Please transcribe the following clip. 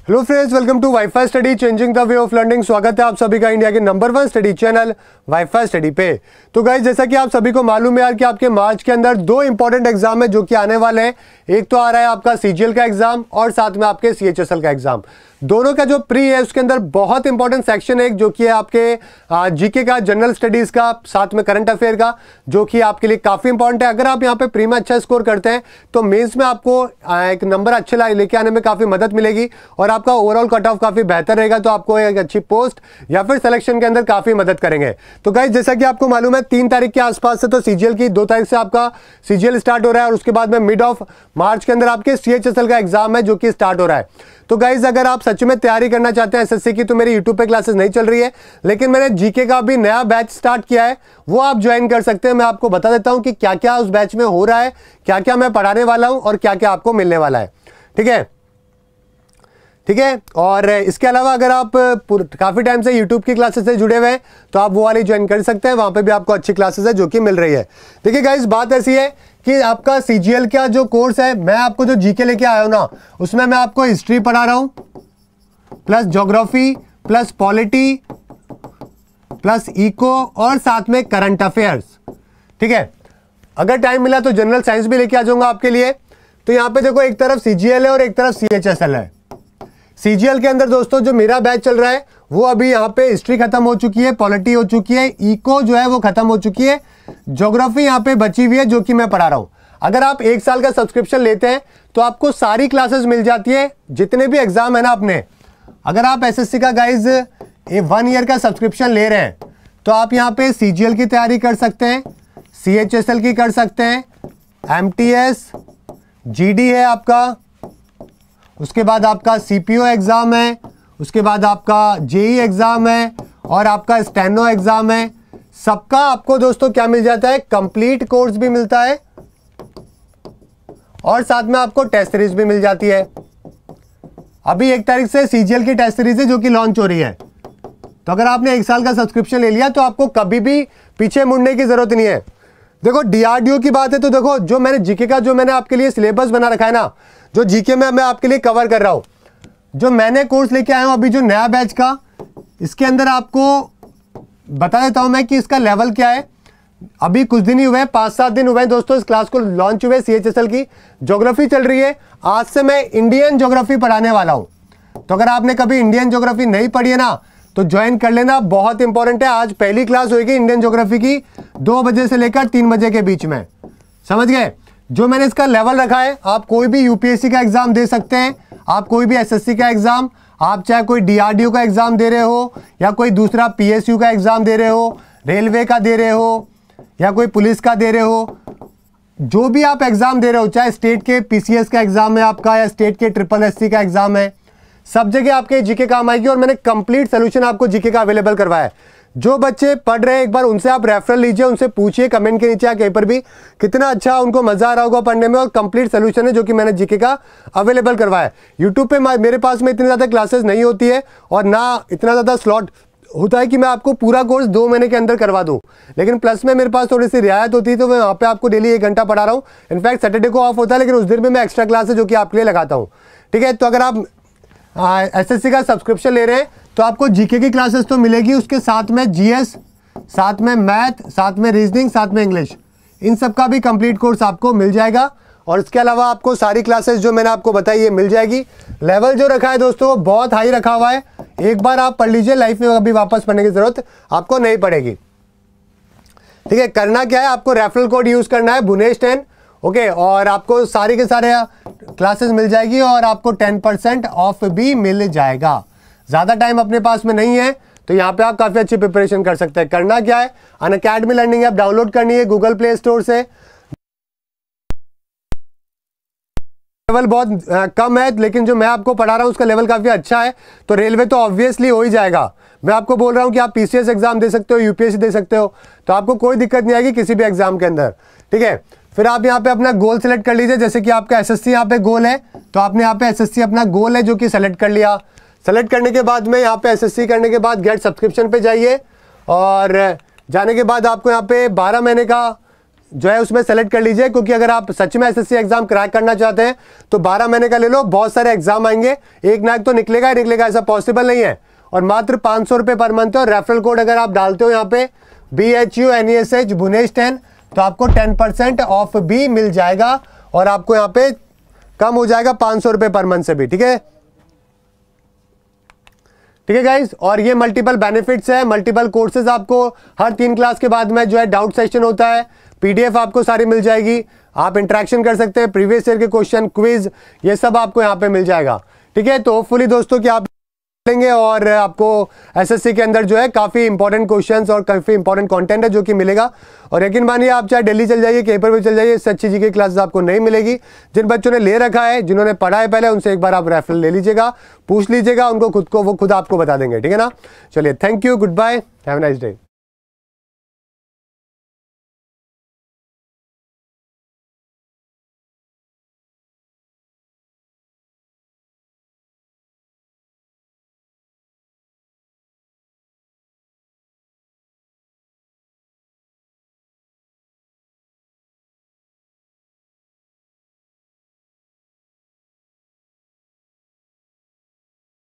Hello friends, welcome to WiFi study changing the way of learning. स्वागत है आप सभी का इंडिया के number 1 study channel WiFi study पे। तो गाइस, जैसा कि आप सभी को मालूम है यार कि आपके मार्च के अंदर 2 इंपॉर्टेंट एग्जाम है जो कि आने वाले हैं। एक तो आ रहा है आपका सीजीएल का एग्जाम और साथ में आपके सीएचएसएल का एग्जाम। दोनों का जो प्री है उसके अंदर बहुत इंपॉर्टेंट सेक्शन है जो कि है आपके जीके का, जनरल स्टडीज का, साथ में करंट अफेयर का, जो कि आपके लिए काफी इंपॉर्टेंट है। अगर आप यहाँ पे प्री में अच्छा स्कोर करते हैं तो मेंस में आपको एक नंबर अच्छे लेके आने में काफी मदद मिलेगी और आपका ओवरऑल कट ऑफ काफी बेहतर रहेगा, तो आपको एक अच्छी पोस्ट या फिर सिलेक्शन के अंदर काफी मदद करेंगे। तो गाइस, जैसा कि आपको मालूम है 3 तारीख के आसपास से तो सीजीएल की 2 तारीख से आपका सीजीएल स्टार्ट हो रहा है और उसके बाद में मिड ऑफ मार्च के अंदर आपके सीएचएसएल का एग्जाम है जो कि स्टार्ट हो रहा है। तो गाइज, अगर आप सच में तैयारी करना चाहते हैं एसएससी की तो मेरी यूट्यूब पे क्लासेस नहीं चल रही है, लेकिन मैंने जीके का भी नया बैच स्टार्ट किया है, वो आप ज्वाइन कर सकते हैं। मैं आपको बता देता हूं कि क्या क्या उस बैच में हो रहा है, क्या क्या मैं पढ़ाने वाला हूं और क्या क्या आपको मिलने वाला है। ठीक है, ठीक है। और इसके अलावा अगर आप काफी टाइम से यूट्यूब की क्लासेस से जुड़े हुए हैं तो आप वो वाली ज्वाइन कर सकते हैं, वहां पे भी आपको अच्छी क्लासेस है जो कि मिल रही है। देखिए गाइस, बात ऐसी है कि आपका सीजीएल का जो कोर्स है, मैं आपको जो जीके लेके आया हूं ना, उसमें मैं आपको हिस्ट्री पढ़ा रहा हूं plus geography plus polity plus eco और साथ में करंट अफेयर्स। ठीक है, अगर टाइम मिला तो जनरल साइंस भी लेके आ जाऊंगा आपके लिए। तो यहां पे देखो, एक तरफ सीजीएल है और एक तरफ सीएचएसएल है। सीजीएल के अंदर दोस्तों जो मेरा बैच चल रहा है वो अभी यहाँ पे हिस्ट्री खत्म हो चुकी है, पॉलिटी हो चुकी है, इको जो है वो खत्म हो चुकी है, ज्योग्राफी यहाँ पे बची हुई है जो कि मैं पढ़ा रहा हूँ। अगर आप 1 साल का सब्सक्रिप्शन लेते हैं तो आपको सारी क्लासेस मिल जाती है, जितने भी एग्जाम है ना अपने। अगर आप एसएससी का गाइज 1 ईयर का सब्सक्रिप्शन ले रहे हैं तो आप यहाँ पे सीजीएल की तैयारी कर सकते हैं, सीएचएसएल की कर सकते हैं, एमटीएस, जीडी है आपका, उसके बाद आपका सीपीओ एग्जाम है, उसके बाद आपका जेई एग्जाम है और आपका स्टेनो एग्जाम है। सबका आपको दोस्तों क्या मिल जाता है, कंप्लीट कोर्स भी मिलता है और साथ में आपको टेस्ट सीरीज भी मिल जाती है। अभी 1 तारीख से सीजीएल की टेस्ट सीरीज है जो कि लॉन्च हो रही है। तो अगर आपने 1 साल का सब्सक्रिप्शन ले लिया तो आपको कभी भी पीछे मुड़ने की जरूरत नहीं है। देखो, डीआरडीओ की बात है तो देखो, जो मैंने जीके का जो मैंने आपके लिए सिलेबस बना रखा है ना, जो जीके में मैं आपके लिए कवर कर रहा हूं, जो मैंने कोर्स लेके आया हूं अभी जो नया बैच का, इसके अंदर आपको बता देता हूं मैं कि इसका लेवल क्या है। अभी कुछ दिन ही हुए हैं, 5-7 दिन हुए हैं दोस्तों इस क्लास को लॉन्च हुए। सीएचएसएल की ज्योग्राफी चल रही है, आज से मैं इंडियन ज्योग्राफी पढ़ाने वाला हूं। तो अगर आपने कभी इंडियन ज्योग्राफी नहीं पढ़ी है ना तो ज्वाइन कर लेना, बहुत इंपॉर्टेंट है। आज पहली क्लास होगी इंडियन ज्योग्राफी की 2 बजे से लेकर 3 बजे के बीच में, समझ गए। जो मैंने इसका लेवल रखा है, आप कोई भी यूपीएससी का एग्जाम दे सकते हैं, आप कोई भी एसएससी का एग्जाम, आप चाहे कोई डीआरडीओ का एग्जाम दे रहे हो या कोई दूसरा पीएसयू का एग्जाम दे रहे हो, रेलवे का दे रहे हो या कोई पुलिस का दे रहे हो, जो भी आप एग्जाम दे रहे हो, चाहे स्टेट के पीसीएस का एग्जाम है आपका या स्टेट के ट्रिपल एससी का एग्जाम है, सब जगह आपके जीके काम आएगी। और मैंने कंप्लीट सोल्यूशन आपको जीके का अवेलेबल करवाया है। जो बच्चे पढ़ रहे हैं एक बार उनसे आप रेफरल लीजिए, उनसे पूछिए कमेंट के नीचे कहीं पर भी कितना अच्छा उनको मजा आ रहा होगा पढ़ने में, और कंप्लीट सोल्यूशन है जो कि मैंने जीके का अवेलेबल करवाया है। यूट्यूब पे मेरे पास में इतनी ज़्यादा क्लासेस नहीं होती है और ना इतना ज़्यादा स्लॉट होता है कि मैं आपको पूरा कोर्स 2 महीने के अंदर करवा दूं, लेकिन प्लस में मेरे पास थोड़ी सी रियायत होती है तो मैं वहाँ पे आपको डेली 1 घंटा पढ़ा रहा हूँ। इनफैक्ट सैटरडे को ऑफ होता है, लेकिन उस दिन में मैं एक्स्ट्रा क्लास है जो कि आपके लिए लगाता हूँ। ठीक है, तो अगर आप एसएससी का सब्सक्रिप्शन ले रहे हैं तो आपको जीके की क्लासेस तो मिलेगी, उसके साथ में जीएस, साथ में मैथ, साथ में रीजनिंग, साथ में इंग्लिश, इन सब का भी कंप्लीट कोर्स आपको मिल जाएगा। और इसके अलावा आपको सारी क्लासेस जो मैंने आपको बताई ये मिल जाएगी। लेवल जो रखा है दोस्तों बहुत हाई रखा हुआ है, एक बार आप पढ़ लीजिए, लाइफ में कभी वापस पढ़ने की जरूरत आपको नहीं पड़ेगी। ठीक है, करना क्या है, आपको रेफरल कोड यूज करना है बुनेश 10, ओके, और आपको सारे के सारे क्लासेस मिल जाएगी और आपको 10% ऑफ भी मिल जाएगा। ज़्यादा टाइम अपने पास में नहीं है तो यहाँ पे आप काफ़ी अच्छी प्रिपरेशन कर सकते हैं। करना क्या है, अनअकैडमी लर्निंग ऐप डाउनलोड करनी है गूगल प्ले स्टोर से। लेवल बहुत कम है, लेकिन जो मैं आपको पढ़ा रहा हूँ उसका लेवल काफ़ी अच्छा है, तो रेलवे तो ऑब्वियसली हो ही जाएगा। मैं आपको बोल रहा हूँ कि आप पीसीएस एग्जाम दे सकते हो, यूपीएससी दे सकते हो, तो आपको कोई दिक्कत नहीं आएगी किसी भी एग्जाम के अंदर। ठीक है, फिर आप यहाँ पे अपना गोल सेलेक्ट कर लीजिए। जैसे कि आपका एसएससी यहाँ पे गोल है तो आपने यहाँ पे एसएससी अपना गोल है जो कि सेलेक्ट कर लिया। सेलेक्ट करने के बाद में यहाँ पे एसएससी करने के बाद गेट सब्सक्रिप्शन पे जाइए और जाने के बाद आपको यहाँ पे 12 महीने का जो है उसमें सेलेक्ट कर लीजिए, क्योंकि अगर आप सच में एसएससी एग्जाम क्रैक करना चाहते हैं तो 12 महीने का ले लो, बहुत सारे एग्जाम आएंगे, एक ना एक तो निकलेगा ही निकलेगा, ऐसा पॉसिबल नहीं है। और मात्र 500 रुपये पर मंथ है। और रेफरल कोड अगर आप डालते हो यहाँ पे BHUNESH भुनेश 10, तो आपको 10% ऑफ भी मिल जाएगा और आपको यहाँ पे कम हो जाएगा 500 रुपये पर मंथ से भी। ठीक है, ठीक है गाइस। और ये मल्टीपल बेनिफिट्स है, मल्टीपल कोर्सेज आपको हर 3 क्लास के बाद में जो है डाउट सेशन होता है, PDF आपको सारी मिल जाएगी, आप इंटरेक्शन कर सकते हैं, प्रीवियस ईयर के क्वेश्चन, क्विज, ये सब आपको यहाँ पे मिल जाएगा। ठीक है, तो होपफुली दोस्तों कि आप लेंगे और आपको एसएससी के अंदर जो है काफ़ी इंपॉर्टेंट क्वेश्चंस और काफ़ी इंपॉर्टेंट कंटेंट है जो कि मिलेगा। और यकीन मानिए आप चाहे दिल्ली चल जाइए, कहीं पर भी चल जाइए, इससे अच्छी जी की क्लासेस आपको नहीं मिलेगी। जिन बच्चों ने ले रखा है, जिन्होंने पढ़ा है पहले, उनसे एक बार आप रेफरल ले लीजिएगा, पूछ लीजिएगा उनको खुद को, वो खुद आपको बता देंगे। ठीक है ना, चलिए, thank you, goodbye, have a nice day.